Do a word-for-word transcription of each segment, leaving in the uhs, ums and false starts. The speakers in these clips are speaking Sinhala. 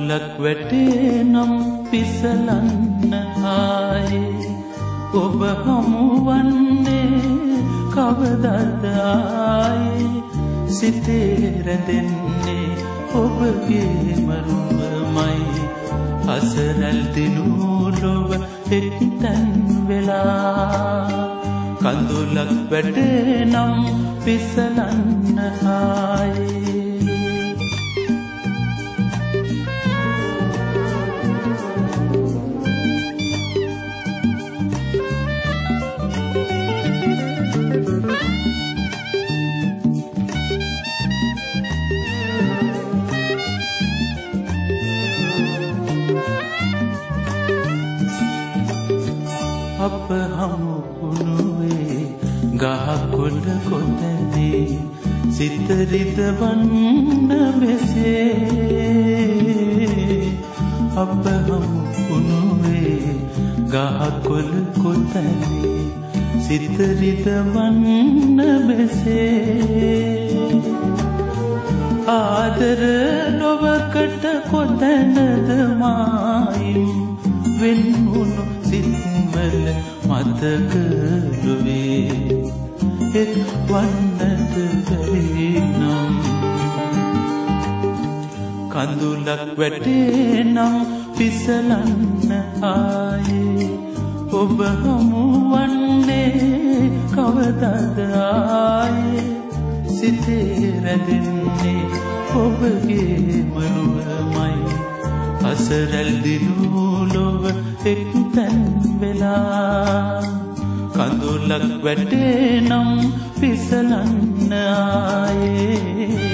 කඳුලක් වැටේ නම් පිසලන්න ආයේ ඔබ හමුවන්නේ කවදද ආයේ සිතේ රැඳෙන්නේ ඔබගේ මරුමයි අසරල් දිනු ලොව එක්තැන් වෙලා කඳුලක් වැටේ නම් පිසලන්න ආයේ අප හමු වුණේ ගහකොළ කොතැනේ සිත රිදවන්න මෙසේ අප හමු වුණේ ගහකොළ කොතැනේ සිත රිදවන්න මෙසේ ආදර නොවකට කොතැනද මායිම් වෙන්වුණු සිත්වල මතකලුවේ එක් වන්නට බැරි නම් කඳුලක් වැටේ නම් පිසලන්න ආයේ ඔබ හමුවන්නේ කවදද ආයේ සිතේ රැඳෙන්නේ ඔබගේ මරුවමයි අසරල් දිනු ලොව එක්තැන් වෙලා කඳුලක් වැටේ නම් පිසලන්න ආයේ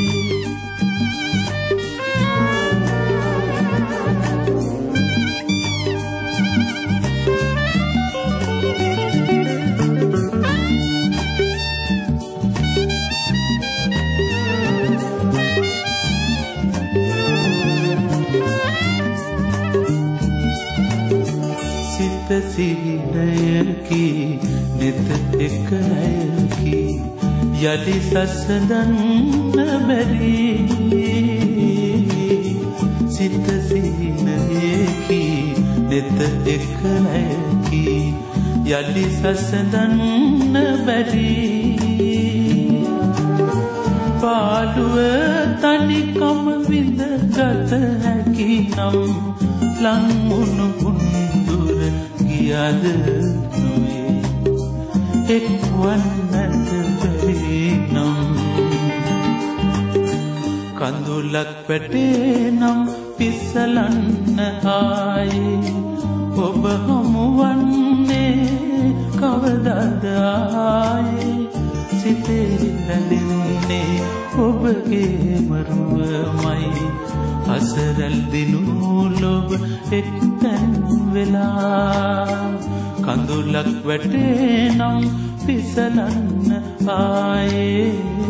සිහිනයකි නෙත එක ඇයකි යලි සසඳන්න බැරි සිත සිහිනයකි නෙත එක ඇයකි යලි සසඳන්න බැරි පාළුව තනිකම විඳ ගත හැකි නම් ලංවුණු කුන්දුර ගියද නොවේ එක් වන්නට බැරි නම් කඳුලක් වැටේ නම් පිසලන්න ආයේ ඔබ හමුවන්නේ කවදද ආයේ සිතේ රැඳෙන්නේ ඔබගේ මරුවමයි අසරල් දිනු ලොව එක්තැන් වෙලා කඳුලක් වැටේ නම් පිසලන්න ආයේ